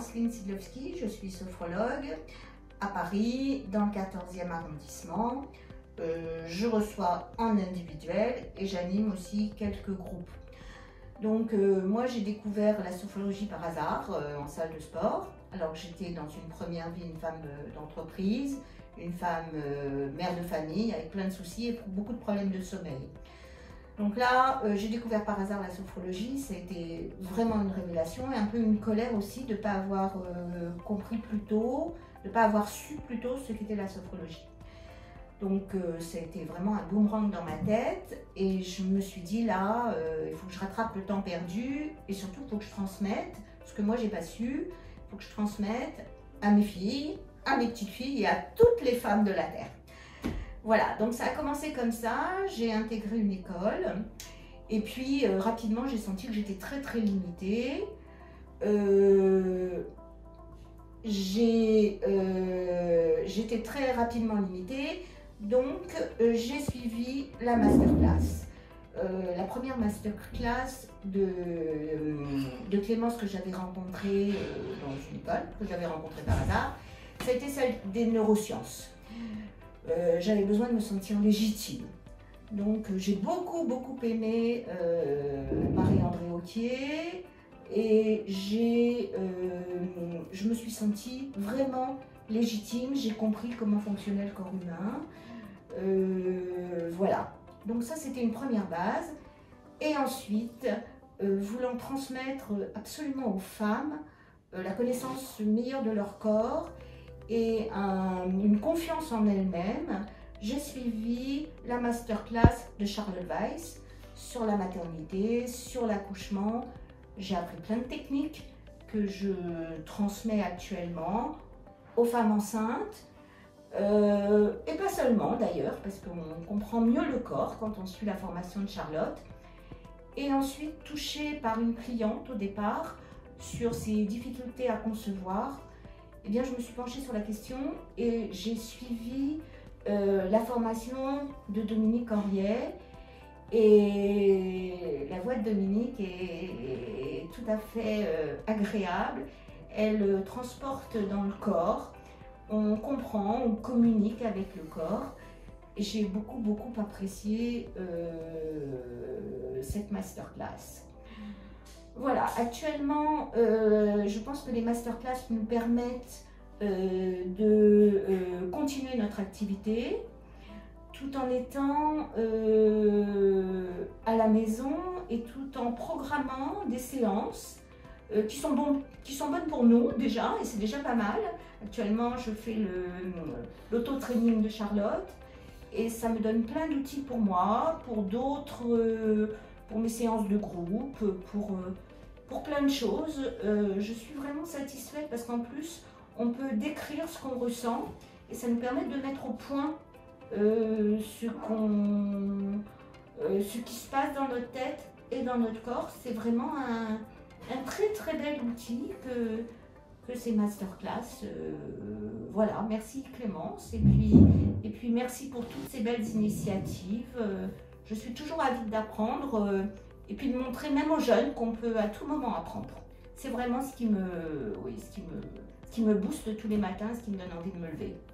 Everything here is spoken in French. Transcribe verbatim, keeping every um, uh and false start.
Anceline Sidlowski, je suis sophrologue à Paris, dans le quatorzième arrondissement. Euh, je reçois en individuel et j'anime aussi quelques groupes. Donc euh, moi j'ai découvert la sophrologie par hasard euh, en salle de sport, alors que j'étais dans une première vie une femme euh, d'entreprise, une femme euh, mère de famille avec plein de soucis et beaucoup de problèmes de sommeil. Donc là, euh, j'ai découvert par hasard la sophrologie, ça a été vraiment une révélation et un peu une colère aussi de ne pas avoir euh, compris plus tôt, de ne pas avoir su plus tôt ce qu'était la sophrologie. Donc euh, ça a été vraiment un boomerang dans ma tête et je me suis dit là, euh, il faut que je rattrape le temps perdu et surtout il faut que je transmette ce que moi j'ai pas su, il faut que je transmette à mes filles, à mes petites filles et à toutes les femmes de la Terre. Voilà, donc ça a commencé comme ça, j'ai intégré une école et puis euh, rapidement j'ai senti que j'étais très très limitée. Euh, j'ai, euh, j'étais très rapidement limitée, donc euh, j'ai suivi la masterclass. Euh, la première masterclass de, de Clémence que j'avais rencontrée euh, dans une école, que j'avais rencontrée par hasard, ça a été celle des neurosciences. Euh, j'avais besoin de me sentir légitime. Donc j'ai beaucoup beaucoup aimé euh, Marie-André Auquier et j'ai, euh, je me suis sentie vraiment légitime, j'ai compris comment fonctionnait le corps humain. Euh, voilà, donc ça c'était une première base. Et ensuite, euh, voulant transmettre absolument aux femmes euh, la connaissance meilleure de leur corps et un, une confiance en elles-mêmes, j'ai suivi la masterclass de Charlotte Weiss sur la maternité, sur l'accouchement. J'ai appris plein de techniques que je transmets actuellement aux femmes enceintes, euh, et pas seulement d'ailleurs, parce qu'on comprend mieux le corps quand on suit la formation de Charlotte. Et ensuite, touchée par une cliente au départ sur ses difficultés à concevoir, eh bien, je me suis penchée sur la question et j'ai suivi euh, la formation de Dominique Henriet. Et la voix de Dominique est, est tout à fait euh, agréable. Elle euh, transporte dans le corps, on comprend, on communique avec le corps. Et j'ai beaucoup, beaucoup apprécié euh, cette masterclass. Voilà, actuellement, euh, je pense que les masterclass nous permettent euh, de euh, continuer notre activité tout en étant euh, à la maison et tout en programmant des séances euh, qui sont bon, qui sont bonnes pour nous déjà, et c'est déjà pas mal. Actuellement, je fais l'auto-training de Charlotte et ça me donne plein d'outils pour moi, pour d'autres, euh, pour mes séances de groupe, pour, euh, pour plein de choses. Euh, je suis vraiment satisfaite parce qu'en plus, on peut décrire ce qu'on ressent et ça nous permet de mettre au point euh, ce, qu'on, euh, ce qui se passe dans notre tête et dans notre corps. C'est vraiment un, un très très bel outil que, que ces masterclass. Euh, voilà, merci Clémence et puis, et puis merci pour toutes ces belles initiatives. Euh, je suis toujours avide d'apprendre euh, et puis de montrer même aux jeunes qu'on peut à tout moment apprendre. C'est vraiment ce qui me, oui, ce qui me, ce qui me booste tous les matins, ce qui me donne envie de me lever.